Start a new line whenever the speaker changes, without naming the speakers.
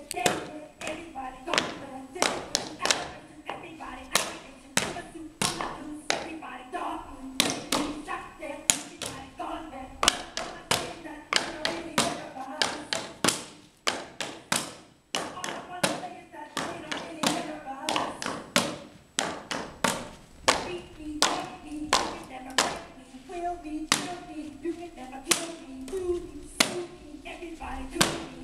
You can never kill me, do me, sue me, everybody do me.